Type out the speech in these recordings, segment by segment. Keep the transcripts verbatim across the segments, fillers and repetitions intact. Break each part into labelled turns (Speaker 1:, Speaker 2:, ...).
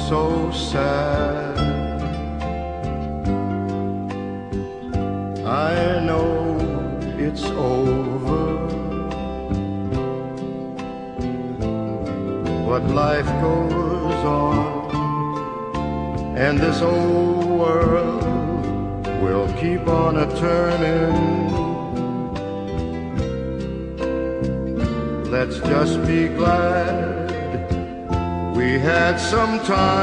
Speaker 1: so sad. I know it's over, but life goes on, and this old world will keep on a-turning. Let's just be glad we had some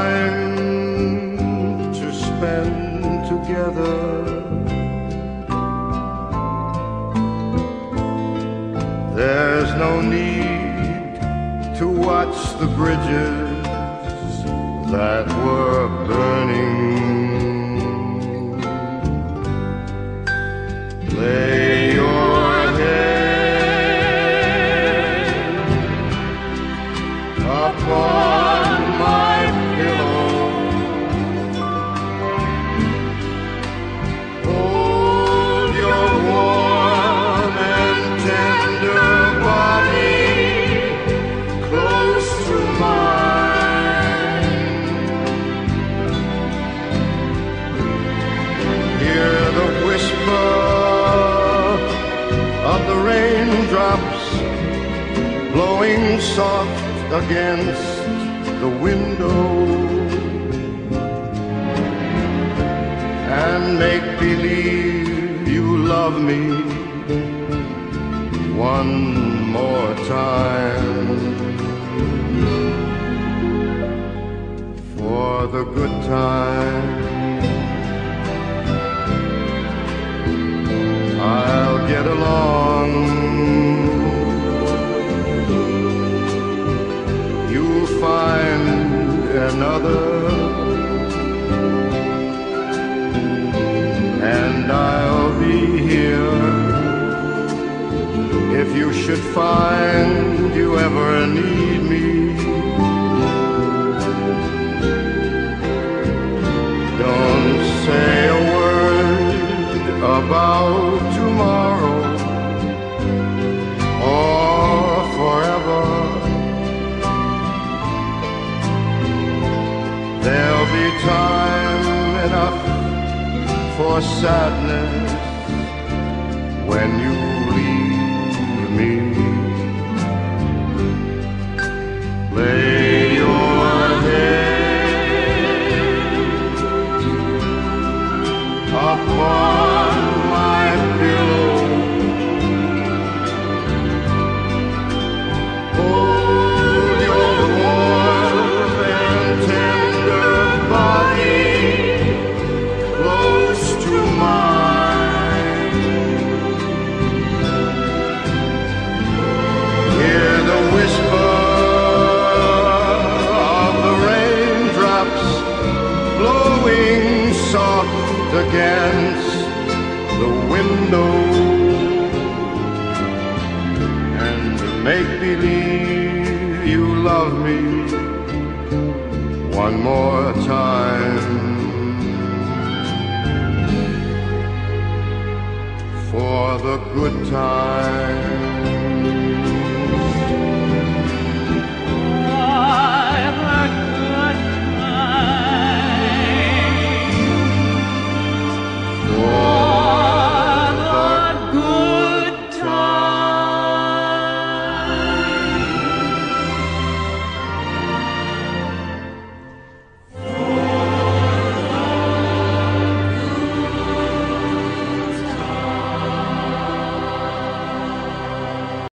Speaker 1: time to spend together. There's no need to watch the bridges that were burning. Lay your head upon my pillow, hold your warm and tender body close to mine. Hear the whisper of the raindrops blowing soft against the window, and make believe you love me one more time. For the good time, I'll get along. You'll find another, and I'll be here if you should find you ever need me. Don't say a word about tomorrow or forever. There'll be time enough for sadness when you leave me. Lay your head upon my pillow, hold your warm and tender body close to mine. Hear the whisper of the raindrops blowing soft against the window, and make believe you love me one more time. For the good time,